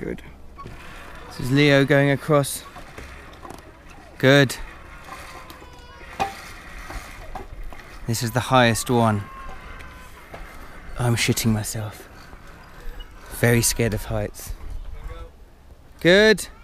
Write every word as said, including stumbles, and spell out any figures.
Good. This is Leo going across. Good. This is the highest one. I'm shitting myself. Very scared of heights. Good.